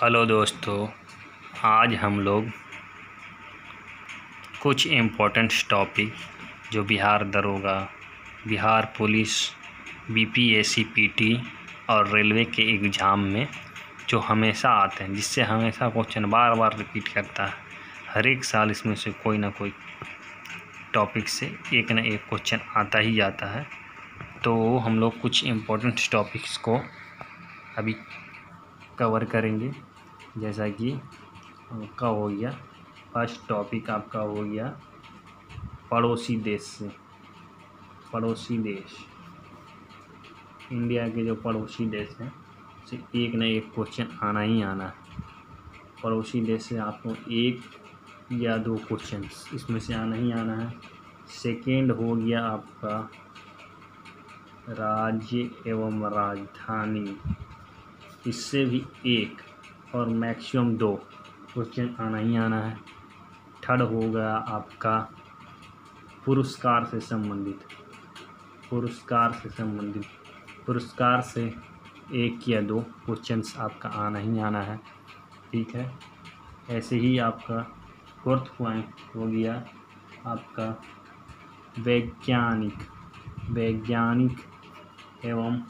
Hello दोस्तों, आज हम लोग कुछ इम्पोर्टेंट टॉपिक जो बिहार दरोगा, बिहार पुलिस, बीपीएससी पीटी और रेलवे के एग्ज़ाम में जो हमेशा आते हैं, जिससे हमेशा क्वेश्चन बार बार रिपीट करता है। हर एक साल इसमें से कोई ना कोई टॉपिक से एक ना एक क्वेश्चन आता ही जाता है। तो हम लोग कुछ इम्पोर्टेंट टॉपिक्स को अभी कवर करेंगे। जैसा कि आपका हो गया फर्स्ट टॉपिक, आपका हो गया पड़ोसी देश से। पड़ोसी देश, इंडिया के जो पड़ोसी देश हैं से एक ना एक क्वेश्चन आना ही आना है। पड़ोसी देश से आपको एक या दो क्वेश्चन इसमें से आना ही आना है। सेकेंड हो गया आपका राज्य एवं राजधानी, इससे भी एक और मैक्सिमम दो क्वेश्चन आना ही आना है। थर्ड हो गया आपका पुरस्कार से संबंधित, पुरस्कार से एक या दो क्वेश्चंस आपका आना ही आना है। ठीक है, ऐसे ही आपका फोर्थ पॉइंट हो गया आपका वैज्ञानिक एवं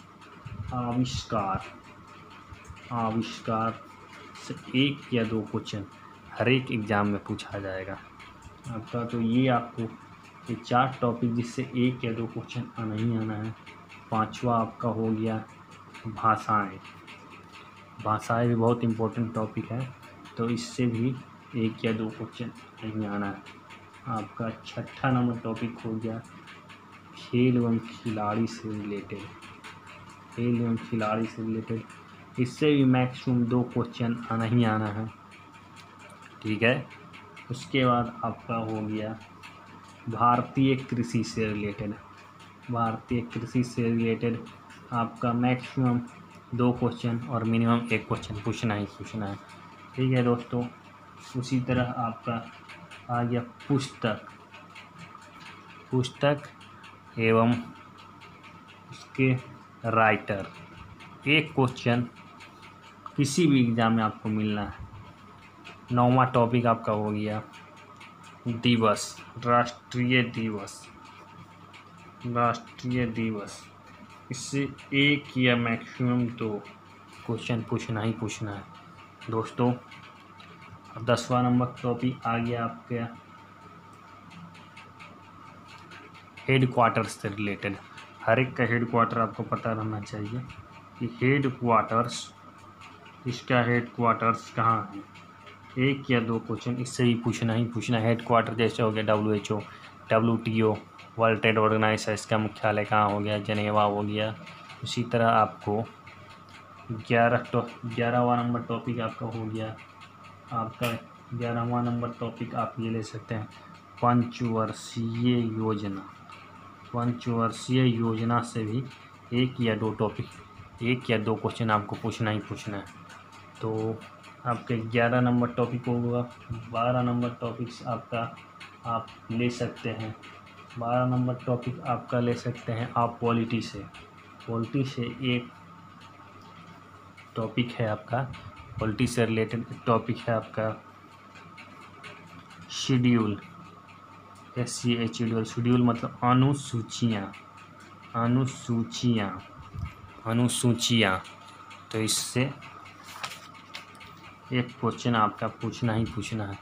आविष्कार से एक या दो क्वेश्चन हर एक एग्ज़ाम में पूछा जाएगा आपका। तो ये आपको ये चार टॉपिक जिससे एक या दो क्वेश्चन आना ही आना है। पांचवा आपका हो गया भाषाएं भी बहुत इम्पोर्टेंट टॉपिक है, तो इससे भी एक या दो क्वेश्चन नहीं आना है आपका। छठा नंबर टॉपिक हो गया खेल एवं खिलाड़ी से रिलेटेड, इससे भी मैक्सिमम दो क्वेश्चन आना ही आना है। ठीक है, उसके बाद आपका हो गया भारतीय कृषि से रिलेटेड आपका मैक्सिमम दो क्वेश्चन और मिनिमम एक क्वेश्चन पूछना ही है। ठीक है दोस्तों, उसी तरह आपका आ गया पुस्तक एवं उसके राइटर। एक क्वेश्चन किसी भी एग्ज़ाम में आपको मिलना है। नौवां टॉपिक आपका हो गया राष्ट्रीय दिवस, इससे एक या मैक्सिमम दो क्वेश्चन पूछना ही है दोस्तों। 10वां नंबर टॉपिक आ गया आपका हेडक्वार्टर से रिलेटेड। हर एक का हेडक्वार्टर आपको पता रहना चाहिए कि इसका हेडक्वार्टर्स कहाँ है। एक या दो क्वेश्चन इससे ही पूछना है। हेडक्वार्टर जैसे हो गया WHO, WTO, world trade organisation, इसका मुख्यालय कहाँ हो गया, जनेवा हो गया। उसी तरह आपको 11वां नंबर टॉपिक आपका हो गया आपका 11वां नंबर टॉपिक आप ये ले सकते हैं पंचवर्षीय योजना से भी एक या दो क्वेश्चन आपको पूछना है। तो आपके 11 नंबर टॉपिक होगा। 12 नंबर टॉपिक्स आपका आप ले सकते हैं। 12 नंबर टॉपिक आपका ले सकते हैं आप पॉलिटी से एक टॉपिक है आपका, पॉलिटी से रिलेटेड टॉपिक है आपका शेड्यूल, शेड्यूल मतलब अनुसूचियाँ। तो इससे एक क्वेश्चन आपका पूछना है।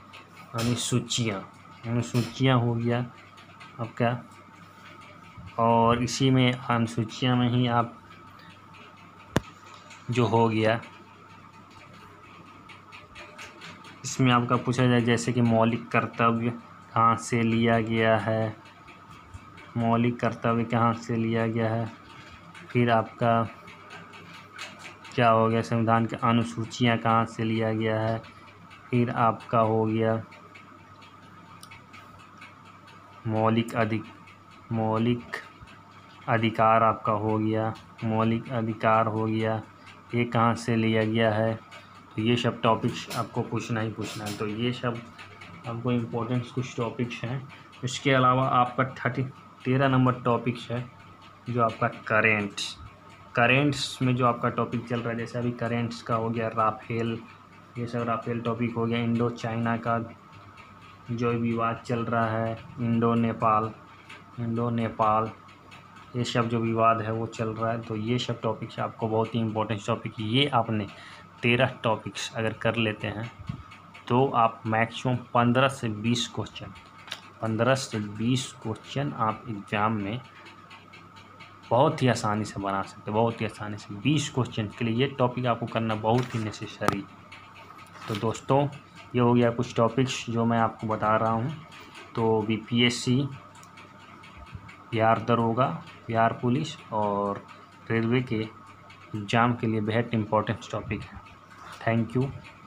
अनुसूचियाँ हो गया आपका, और इसी में अनुसूचियाँ में ही आप जो हो गया इसमें आपका पूछा जाए जैसे कि मौलिक कर्तव्य कहाँ से लिया गया है, फिर आपका क्या हो गया संविधान के अनुसूचियाँ कहाँ से लिया गया है, फिर आपका हो गया मौलिक अधिकार आपका हो गया, ये कहाँ से लिया गया है। तो ये सब टॉपिक्स आपको पूछना है। तो ये सब आपको इम्पोर्टेंट कुछ टॉपिक्स हैं। इसके अलावा आपका 13 नंबर टॉपिक्स है जो आपका करेंट्स में जो आपका टॉपिक चल रहा है। जैसे अभी करेंट्स का हो गया राफेल ये सब राफेल टॉपिक हो गया। इंडो चाइना का जो विवाद चल रहा है, इंडो नेपाल ये सब जो विवाद है वो चल रहा है। तो ये सब टॉपिक्स आपको बहुत ही इम्पोर्टेंट टॉपिक, ये आपने 13 टॉपिक्स अगर कर लेते हैं तो आप मैक्सिमम 15 से 20 क्वेश्चन आप एग्ज़ाम में बहुत ही आसानी से बना सकते, बहुत ही आसानी से। 20 क्वेश्चन के लिए ये टॉपिक आपको करना बहुत ही नेसेसरी। तो दोस्तों ये हो गया कुछ टॉपिक्स जो मैं आपको बता रहा हूँ। तो बीपीएससी, बिहार दरोगा, बिहार पुलिस और रेलवे के एग्ज़ाम के लिए बेहद इम्पोर्टेंट टॉपिक है। Thank you.